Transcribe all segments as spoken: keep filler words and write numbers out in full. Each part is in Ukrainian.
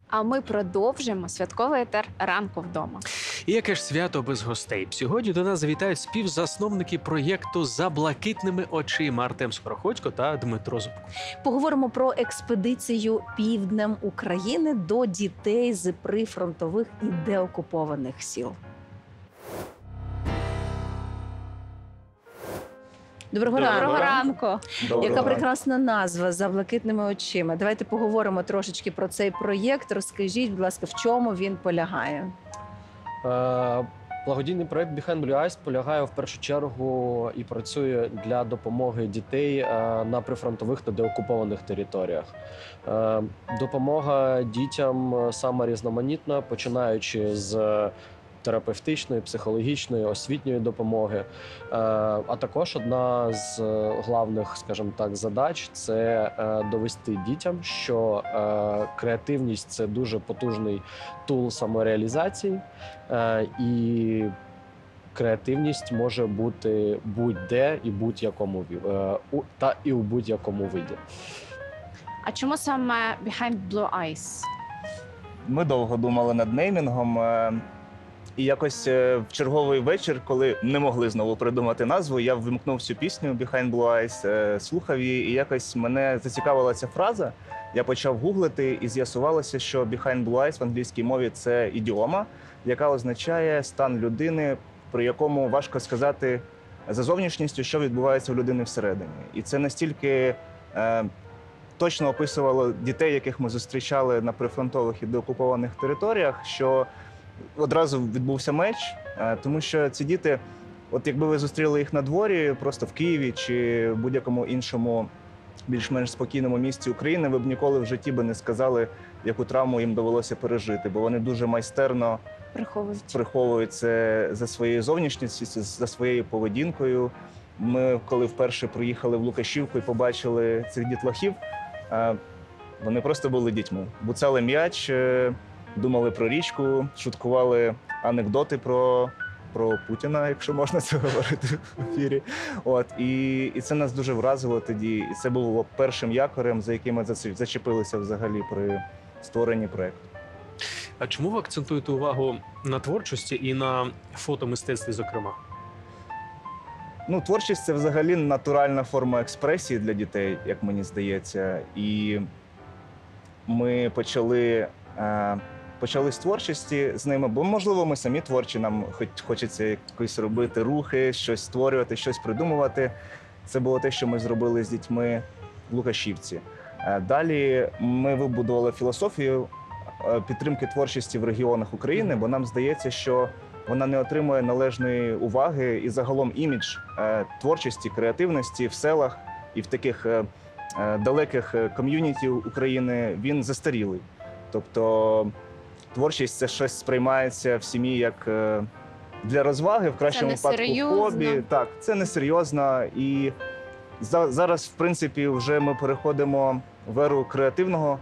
А ми продовжимо святковий етер ранку вдома. І яке ж свято без гостей? Сьогодні до нас завітають співзасновники проєкту «За блакитними очима» Артем Скороходько та Дмитро Зубко. Поговоримо про експедицію півднем України до дітей з прифронтових і деокупованих сіл. Доброго, Доброго ранку. ранку! Доброго Яка ранку. прекрасна назва «За блакитними очима». Давайте поговоримо трошечки про цей проєкт. Розкажіть, будь ласка, в чому він полягає? Е, Благодійний проект Behind Blue Eyes полягає в першу чергу і працює для допомоги дітей е, на прифронтових та деокупованих територіях. Е, Допомога дітям саме різноманітна, починаючи з терапевтичної, психологічної, освітньої допомоги. Е, А також одна з головних, скажімо так, задач – це е, довести дітям, що е, креативність – це дуже потужний тул самореалізації, е, і креативність може бути будь-де і будь-якому ві- е, у- та і у будь-якому виді. А чому саме Behind Blue Eyes? Ми довго думали над неймінгом. е, І якось е, в черговий вечір, коли не могли знову придумати назву, я вимкнув цю пісню Behind Blue Eyes, е, слухав її, і якось мене зацікавила ця фраза. Я почав гуглити, і з'ясувалося, що Behind Blue Eyes в англійській мові – це ідіома, яка означає стан людини, при якому важко сказати за зовнішністю, що відбувається в людини всередині. І це настільки е, точно описувало дітей, яких ми зустрічали на прифронтових і деокупованих територіях, що одразу відбувся меч, е, тому що ці діти, от якби ви зустріли їх на дворі, просто в Києві чи в будь-якому іншому більш-менш спокійному місці України, ви б ніколи в житті би не сказали, яку травму їм довелося пережити, бо вони дуже майстерно Приховують. приховують це за своєю зовнішністю, за своєю поведінкою. Ми, коли вперше приїхали в Лукашівку і побачили цих дітлахів, е, вони просто були дітьми. Буцали м'яч, е, думали про річку, шуткували анекдоти про, про Путіна, якщо можна це говорити в ефірі. От, і, і це нас дуже вразило тоді. І це було першим якорем, за яким ми заці- зачепилися взагалі при створенні проєкту. А чому ви акцентуєте увагу на творчості і на фотомистецтві, зокрема? Ну, творчість – це взагалі натуральна форма експресії для дітей, як мені здається. І ми почали, е, почали з творчості з ними, бо, можливо, ми самі творчі, нам хоч хочеться якось робити рухи, щось створювати, щось придумувати. Це було те, що ми зробили з дітьми в Лукашівці. Е, Далі ми вибудували філософію е, підтримки творчості в регіонах України, бо нам здається, що вона не отримує належної уваги і загалом імідж е, творчості, креативності в селах і в таких е, е, далеких е, ком'юніті України, він застарілий. Тобто творчість – це щось сприймається в сім'ї як е, для розваги, в кращому випадку несерйозно. хобі. Так, це несерйозно. І за, зараз, в принципі, вже ми переходимо в еру креативного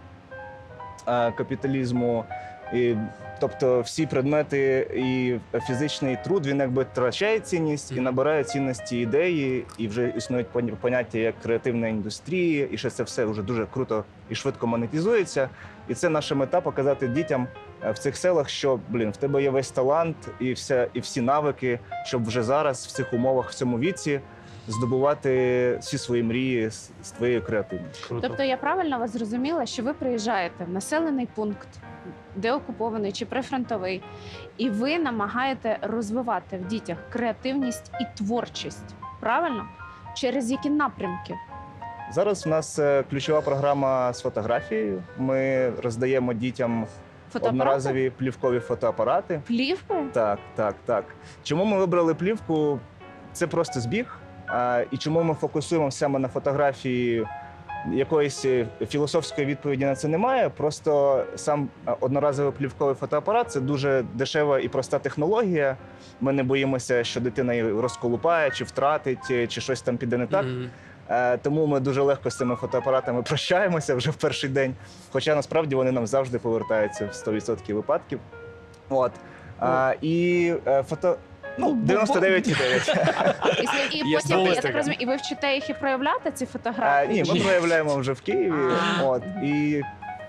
е, капіталізму. І, тобто всі предмети і фізичний труд, він якби втрачає цінність і набирає цінності ідеї, і вже існують поня- поняття як креативна індустрія, і що це все вже дуже круто і швидко монетизується. І це наша мета – показати дітям е, в цих селах, що, блін, в тебе є весь талант і, вся, і всі навики, щоб вже зараз в цих умовах, в цьому віці здобувати всі свої мрії з, з твоєю креативністю. Круто. Тобто я правильно вас зрозуміла, що ви приїжджаєте в населений пункт, де окупований чи прифронтовий, і ви намагаєте розвивати в дітях креативність і творчість. Правильно? Через які напрямки? Зараз в нас е, ключова програма з фотографією. Ми роздаємо дітям Фотоапарати? одноразові плівкові фотоапарати. Плівки? Так, так, так. Чому ми вибрали плівку? Це просто збіг. А, і чому ми фокусуємо саме на фотографії? Якоїсь е, філософської відповіді на це немає. Просто сам е, одноразовий плівковий фотоапарат – це дуже дешева і проста технологія. Ми не боїмося, що дитина її розколупає, чи втратить, е, чи щось там піде не так. Мгм. Е, Тому ми дуже легко з цими фотоапаратами прощаємося вже в перший день. Хоча насправді вони нам завжди повертаються в сто відсотків випадків. От. А, і е, фото. Ну, дев'яносто дев'ять цілих дев'ять. І, і Є потім, я статистика. так розумію, і ви вчите їх і проявляти ці А, фотографії? ні, ми проявляємо вже в Києві. А. От. І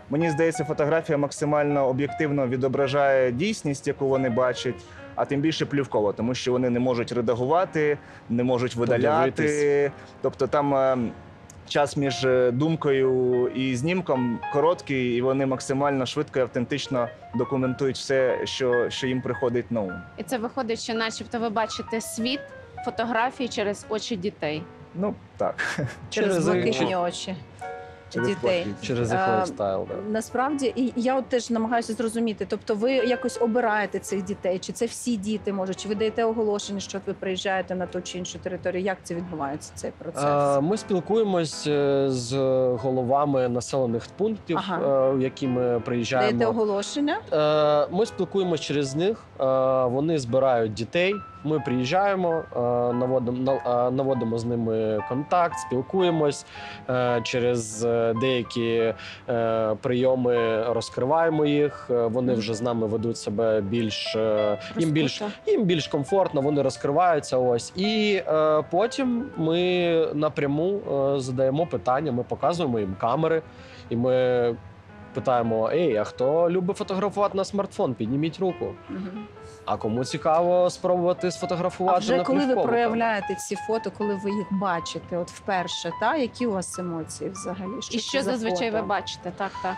Мені здається, фотографія максимально об'єктивно відображає дійсність, яку вони бачать, а тим більше плівково, тому що вони не можуть редагувати, не можуть видаляти. Подивитись. Тобто там е, час між е, думкою і знімком короткий, і вони максимально швидко і автентично документують все, що, що їм приходить на ум. І це виходить, що начебто ви бачите світ фотографії через очі дітей. Ну, так. Через Через блакитні їх- очі Через дітей. блакитні. Через їх А, лайфстайл. Да. Насправді, і я от теж намагаюся зрозуміти. Тобто, ви якось обираєте цих дітей, чи це всі діти можуть, чи ви даєте оголошення, що ви приїжджаєте на ту чи іншу територію? Як це відбувається, цей процес? Е, Ми спілкуємось е, з головами населених пунктів, Ага. е, в які ми Даєте приїжджаємо. оголошення? Е, Ми спілкуємось через них. е, Вони збирають дітей. Ми приїжджаємо, е, наводимо на- е, наводимо з ними контакт, спілкуємось е, через е, деякі е, прийоми, розкриваємо їх. е, Вони Мгм. вже з нами ведуть себе більш е, їм більш Розкруто. їм більш комфортно, вони розкриваються. Ось і е, потім ми напряму е, задаємо питання. Ми показуємо їм камери, і ми питаємо: ей, а хто любить фотографувати на смартфон? Підніміть руку. Мгм. А кому цікаво спробувати сфотографувати А вже на коли ви плівкову проявляєте ці фото, коли ви їх бачите, от вперше, та які у вас емоції взагалі? І це що за зазвичай фото? ви бачите? Так, так.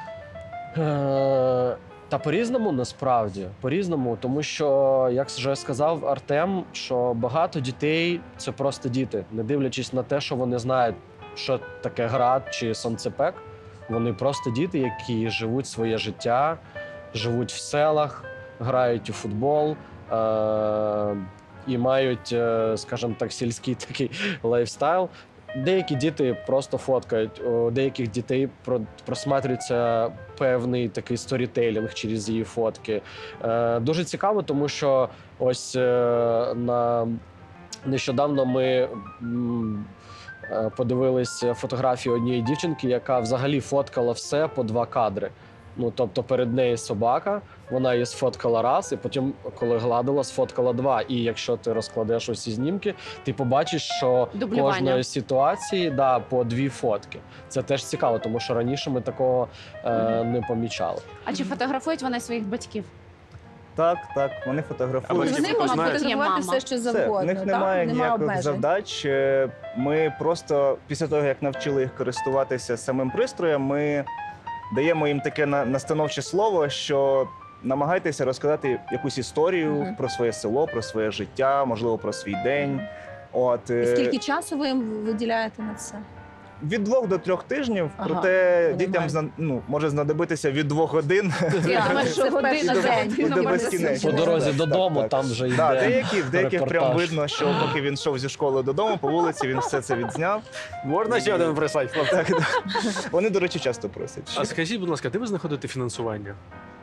Е, Та по-різному насправді, по-різному, тому що, як вже сказав Артем, що багато дітей це просто діти, не дивлячись на те, що вони знають, що таке град чи сонцепек. Вони просто діти, які живуть своє життя, живуть в селах, грають у футбол е- і мають, е, скажімо так, сільський такий лайфстайл. Деякі діти просто фоткають, у деяких дітей про- просматрюється певний такий сторітейлінг через її фотки. Е, дуже цікаво, тому що ось е, на нещодавно ми м, е, подивились фотографію однієї дівчинки, яка взагалі фоткала все по два кадри. Ну, тобто перед нею собака, вона її сфоткала раз, і потім, коли гладила, сфоткала два. І якщо ти розкладеш усі знімки, ти побачиш, що Дублювання. кожної ситуації да, по дві фотки. Це теж цікаво, тому що раніше ми такого е, не помічали. А чи фотографують вони своїх батьків? Так, так, вони А фотографують. батьки Вони фото можуть знають? фотографувати Є мама. все, що Все, завгодно. в них так? немає Нема ніяких обмежень. завдач. Е, Ми просто після того, як навчили їх користуватися самим пристроєм, ми даємо їм таке на- настановче слово, що намагайтеся розказати якусь історію Мгм. про своє село, про своє життя, можливо, про свій день. От І е, скільки часу ви їм виділяєте на це? від двох до трьох тижнів, Ага, проте нормально. дітям зна- ну, може знадобитися від двох годин. Я Так, думаю, це що в перший година за день. годину До може безкінечності. По сидіти. дорозі Так, додому так. там вже йде. Да, деякі, в деяких прям репортаж. видно, що поки він йшов зі школи додому по вулиці, він все це відзняв. Можна ще один прислати, хлопці? Так, да. Вони, до речі, часто просять. А скажіть, будь ласка, де ви знаходите фінансування?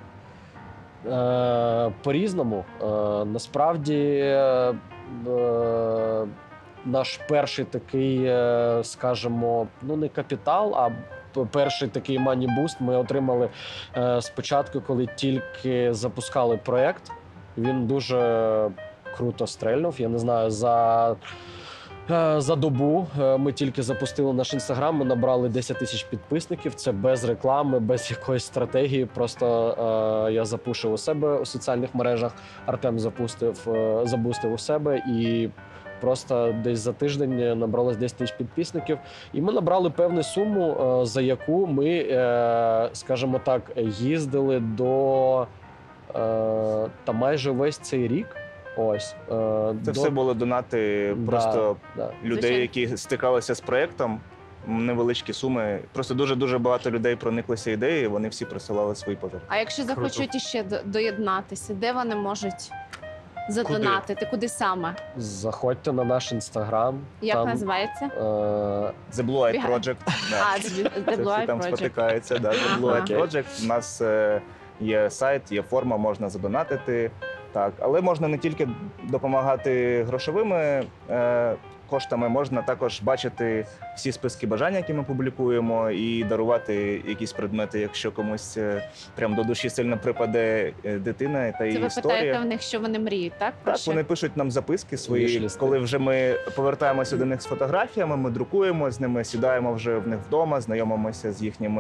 Е, по-різному. Е, насправді, е, е, наш перший такий, е, скажімо, ну не капітал, а п- перший такий мані-буст ми отримали е, спочатку, коли тільки запускали проєкт. Він дуже круто стрельнув. Я не знаю, за. Е, За добу е, ми тільки запустили наш інстаграм. Ми набрали десять тисяч підписників. Це без реклами, без якоїсь стратегії. Просто е, я запушив у себе у соціальних мережах. Артем запустив, е, забустив у себе і. Просто десь за тиждень набралось десять тисяч підписників, і ми набрали певну суму, е, за яку ми, е, скажімо так, їздили до е, та майже весь цей рік. Ось е, Це до- все було донати Да, просто да. людей, Звичайно. які стикалися з проєктом. Невеличкі суми. Просто дуже-дуже багато людей прониклися ідеєю, вони всі присилали свої пожертви. А якщо захочуть іще до- доєднатися, де вони можуть задонатити? Куди саме? Заходьте на наш інстаграм. Як там, називається? е, The Blue Eye Бігає. Project. Да. А, The Це The всі Blue Eye там Project. спотикаються. Да. The Blue Ага. Eye Project. У нас е, є сайт, є форма, можна задонатити. Так, але можна не тільки допомагати грошовими е, коштами, можна також бачити всі списки бажань, які ми публікуємо, і дарувати якісь предмети, якщо комусь е, прям до душі сильно припаде е, дитина та Це її ви питаєте історія. в них, що вони мріють, так? Про Так, що? вони пишуть нам записки свої. Вішлісти. Коли вже ми повертаємося до них з фотографіями, ми друкуємо з ними, сідаємо вже в них вдома, знайомимося з їхніми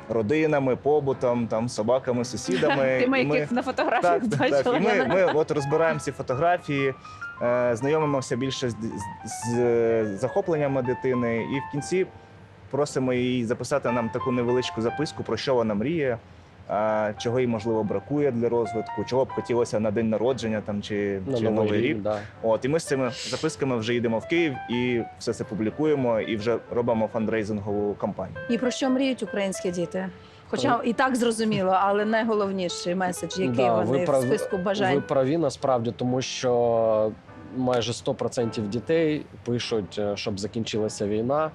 родинами, побутом, там собаками, сусідами. Тими, І ми- яких на фотографіях так, так, бачила. і ми, ми от розбираємо ці фотографії, е, знайомимося більше з, з, з захопленнями дитини, і в кінці просимо її записати нам таку невеличку записку, про що вона мріє, е, чого їй, можливо, бракує для розвитку, чого б хотілося на день народження там, чи, На чи Новий рік. да. От, і ми з цими записками вже їдемо в Київ і все це публікуємо, і вже робимо фандрейзингову кампанію. І про що мріють українські діти? Хоча і так зрозуміло, але найголовніший меседж, який Да, вони ви в прав- списку бажань. Ви праві насправді, тому що майже сто відсотків дітей пишуть, е, щоб закінчилася війна,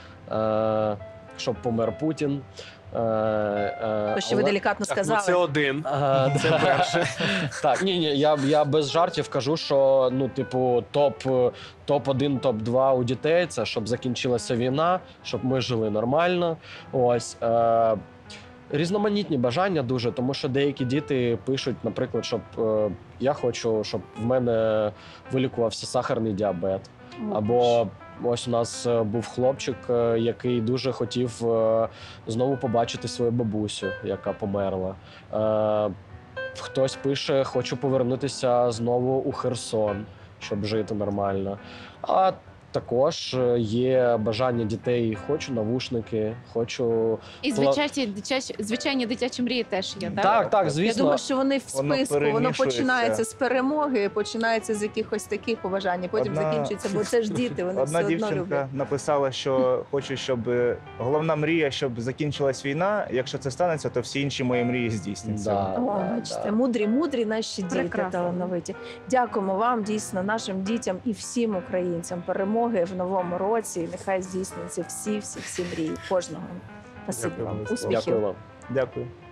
е, щоб помер Путін. Е, е, То, що ви але- делікатно Так, ну сказали. це один. Ага, Це да. перше. Так, ні, ні, я, я без жартів кажу, що ну, типу, топ, топ один, топ два у дітей це щоб закінчилася війна, щоб ми жили нормально. Ось. Е, різноманітні бажання дуже, тому що деякі діти пишуть, наприклад, щоб е, я хочу, щоб в мене вилікувався сахарний діабет. Або ось у нас е, був хлопчик, е, який дуже хотів е, знову побачити свою бабусю, яка померла. Е, Хтось пише, хочу повернутися знову у Херсон, щоб жити нормально. А також е, є бажання дітей, хочу навушники, хочу. І звичайні дитячі, звичайні дитячі мрії теж є, так? Так, так, Я звісно. думаю, що вони в Воно списку, воно перемішується. починається з перемоги, починається з якихось таких побажань, потім Одна- закінчується, бо це ж діти, вони Одна все одно дівчинка люблять. написала, що хоче, щоб е, головна мрія, щоб закінчилась війна. Якщо це станеться, то всі інші мої мрії здійсняться. Да, О, да, бачите, да. мудрі, мудрі наші діти Прекрасно. талановиті. Дякуємо вам, дійсно, нашим дітям і всім українцям перемоги в новому році. І нехай здійсняться всі, всі, всі мрії кожного. Спасибі Дякую вам. вам. Успіхів. Дякую вам. Дякую.